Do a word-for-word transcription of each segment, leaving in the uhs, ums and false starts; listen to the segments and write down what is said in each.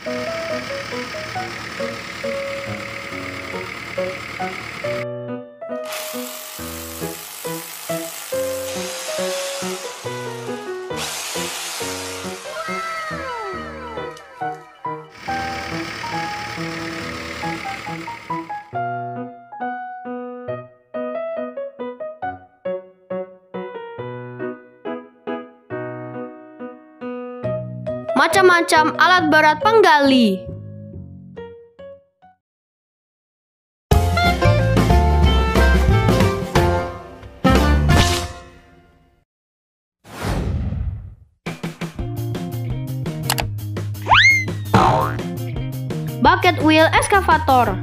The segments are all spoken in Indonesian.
Macam-macam alat berat penggali. Bucket wheel excavator.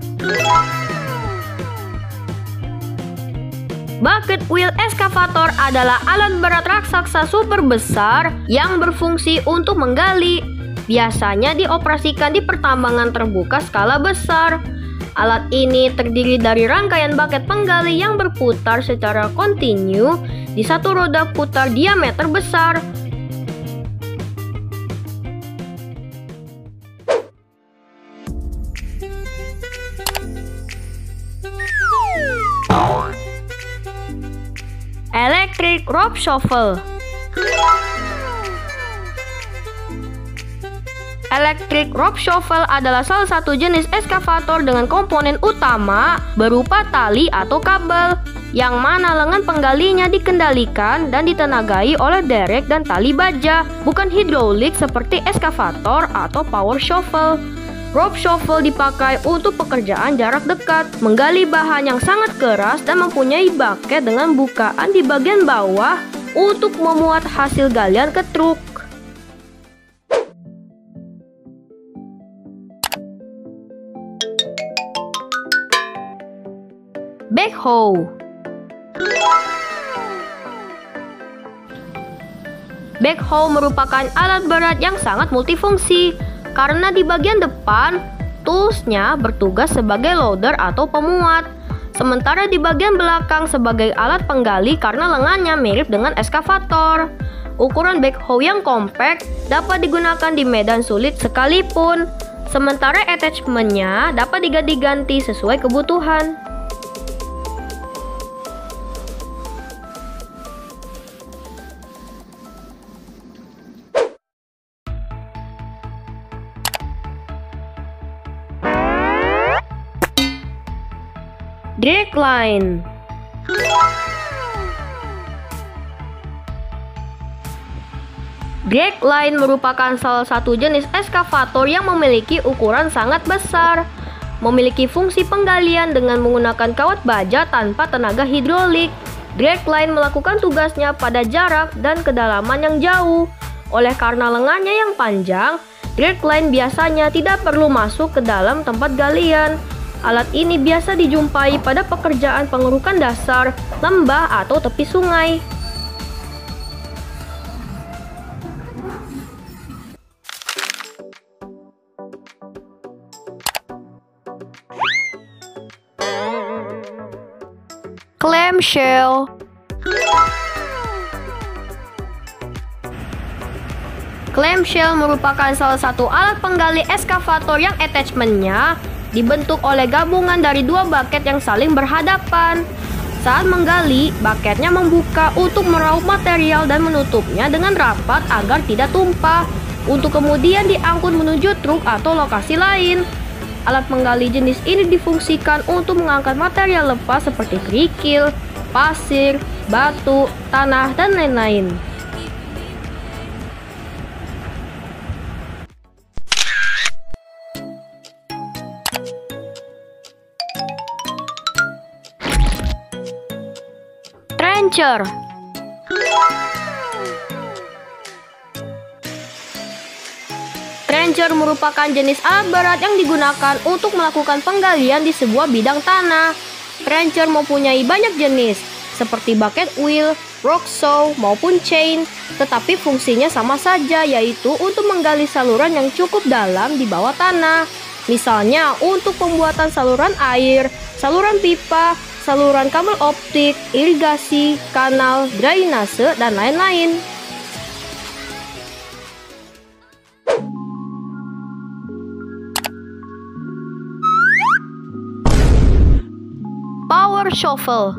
Bucket wheel excavator adalah alat berat raksasa super besar yang berfungsi untuk menggali. Biasanya dioperasikan di pertambangan terbuka skala besar. Alat ini terdiri dari rangkaian bucket penggali yang berputar secara kontinu di satu roda putar diameter besar. Electric rope shovel. Electric rope shovel adalah salah satu jenis eskavator dengan komponen utama berupa tali atau kabel, yang mana lengan penggalinya dikendalikan dan ditenagai oleh derek dan tali baja, bukan hidrolik seperti eskavator atau power shovel. Rope shovel dipakai untuk pekerjaan jarak dekat, menggali bahan yang sangat keras dan mempunyai bucket dengan bukaan di bagian bawah untuk memuat hasil galian ke truk. Backhoe. Backhoe merupakan alat berat yang sangat multifungsi. Karena di bagian depan, toolsnya bertugas sebagai loader atau pemuat. Sementara di bagian belakang sebagai alat penggali karena lengannya mirip dengan eskavator. Ukuran backhoe yang compact dapat digunakan di medan sulit sekalipun. Sementara attachment-nya dapat diganti-ganti sesuai kebutuhan. Drag line. Drag line merupakan salah satu jenis eskavator yang memiliki ukuran sangat besar. Memiliki fungsi penggalian dengan menggunakan kawat baja tanpa tenaga hidrolik. Drag line melakukan tugasnya pada jarak dan kedalaman yang jauh. Oleh karena lengannya yang panjang, drag line biasanya tidak perlu masuk ke dalam tempat galian. Alat ini biasa dijumpai pada pekerjaan pengerukan dasar, lembah, atau tepi sungai. Clamshell. Clamshell merupakan salah satu alat penggali eskavator yang attachment-nya dibentuk oleh gabungan dari dua bucket yang saling berhadapan. Saat menggali, bucketnya membuka untuk meraup material dan menutupnya dengan rapat agar tidak tumpah, untuk kemudian diangkut menuju truk atau lokasi lain. Alat penggali jenis ini difungsikan untuk mengangkat material lepas seperti kerikil, pasir, batu, tanah, dan lain-lain. Trencher. Trencher merupakan jenis alat berat yang digunakan untuk melakukan penggalian di sebuah bidang tanah. Trencher mempunyai banyak jenis, seperti bucket wheel, rock saw, maupun chain, tetapi fungsinya sama saja, yaitu untuk menggali saluran yang cukup dalam di bawah tanah. Misalnya untuk pembuatan saluran air, saluran pipa, saluran kabel optik, irigasi, kanal, drainase, dan lain-lain. power shovel.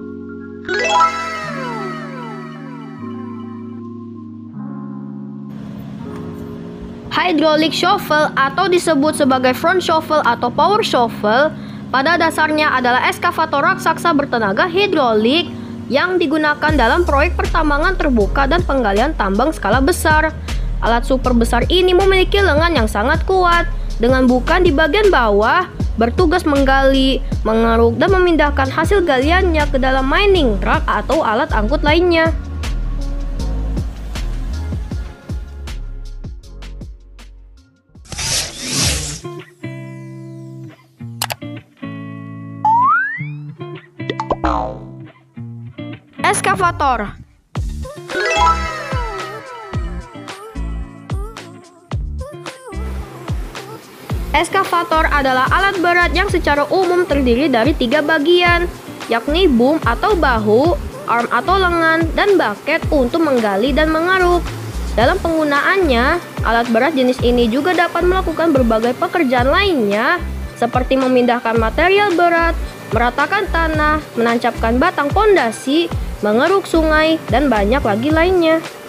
Hydraulic shovel atau disebut sebagai front shovel atau power shovel pada dasarnya adalah eskavator raksasa bertenaga hidrolik yang digunakan dalam proyek pertambangan terbuka dan penggalian tambang skala besar. Alat super besar ini memiliki lengan yang sangat kuat dengan bukan di bagian bawah, bertugas menggali, mengeruk, dan memindahkan hasil galiannya ke dalam mining truck atau alat angkut lainnya. Eskavator. Eskavator adalah alat berat yang secara umum terdiri dari tiga bagian, yakni boom atau bahu, arm atau lengan, dan bucket untuk menggali dan mengeruk. Dalam penggunaannya, alat berat jenis ini juga dapat melakukan berbagai pekerjaan lainnya, seperti memindahkan material berat, meratakan tanah, menancapkan batang pondasi, mengeruk sungai, dan banyak lagi lainnya.